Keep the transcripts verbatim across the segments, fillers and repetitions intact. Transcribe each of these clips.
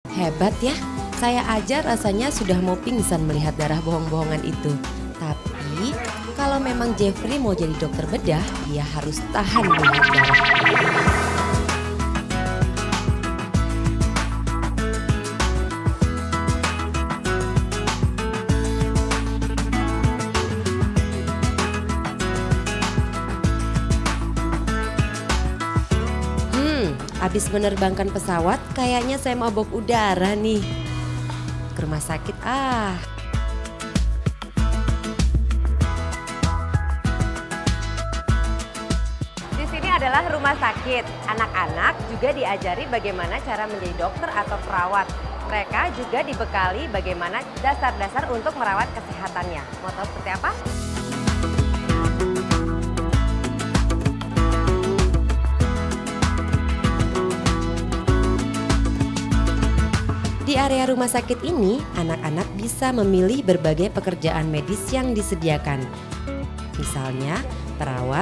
Hebat ya, saya aja rasanya sudah mau pingsan melihat darah bohong-bohongan itu. Tapi kalau memang Jeffrey mau jadi dokter bedah, dia harus tahan melihat darah. Habis menerbangkan pesawat, kayaknya saya mabok udara nih. Ke rumah sakit ah. Di sini adalah rumah sakit. Anak-anak juga diajari bagaimana cara menjadi dokter atau perawat. Mereka juga dibekali bagaimana dasar-dasar untuk merawat kesehatannya. Mau tahu seperti apa? Di area rumah sakit ini, anak-anak bisa memilih berbagai pekerjaan medis yang disediakan. Misalnya, perawat,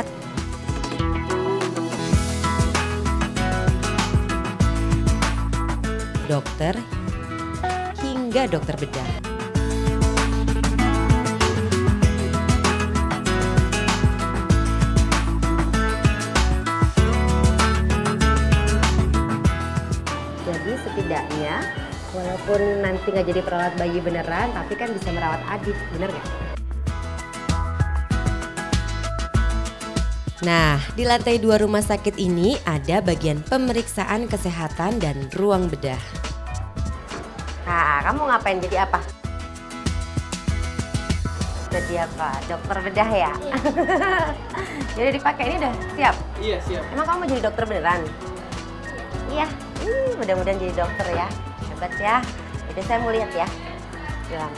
dokter, hingga dokter bedah. Jadi setidaknya walaupun nanti nggak jadi perawat bayi beneran, tapi kan bisa merawat Adit, bener nggak? Nah, di lantai dua rumah sakit ini ada bagian pemeriksaan kesehatan dan ruang bedah. Nah, kamu ngapain jadi apa? Jadi apa? Dokter bedah ya? Jadi dipakai ini udah siap? Iya, siap. Emang kamu mau jadi dokter beneran? Iya, hmm, mudah-mudahan jadi dokter ya. Hebat ya. Jadi saya mau lihat ya. Bilang.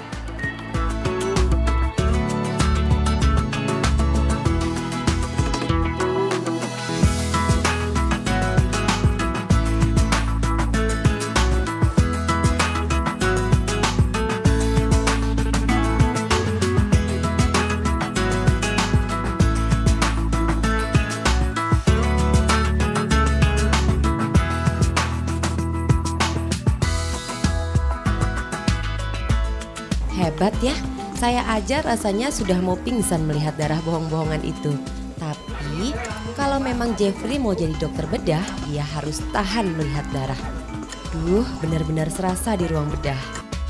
Hebat ya, saya aja rasanya sudah mau pingsan melihat darah bohong-bohongan itu. Tapi kalau memang Jeffrey mau jadi dokter bedah, dia harus tahan melihat darah. Duh, benar-benar serasa di ruang bedah.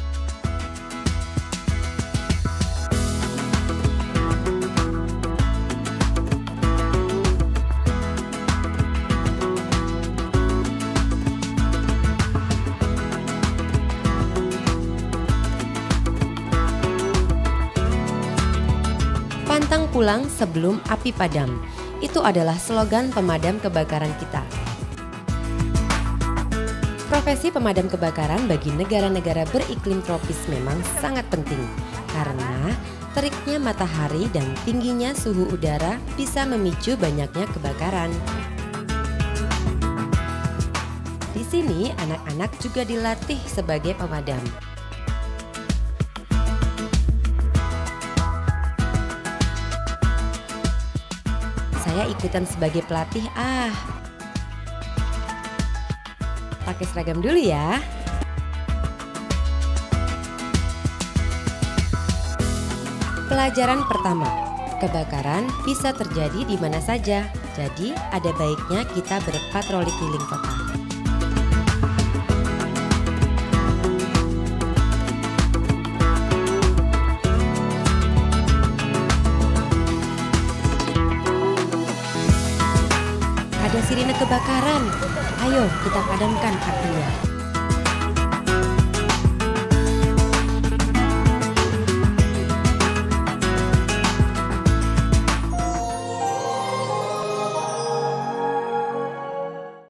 Pantang pulang sebelum api padam. Itu adalah slogan pemadam kebakaran kita. Profesi pemadam kebakaran bagi negara-negara beriklim tropis memang sangat penting. Karena teriknya matahari dan tingginya suhu udara bisa memicu banyaknya kebakaran. Di sini anak-anak juga dilatih sebagai pemadam. Saya ikutan sebagai pelatih ah. Pakai seragam dulu ya. Pelajaran pertama, kebakaran bisa terjadi di mana saja. Jadi ada baiknya kita berpatroli keliling kota. Ada sirine kebakaran. Ayo kita padamkan apinya.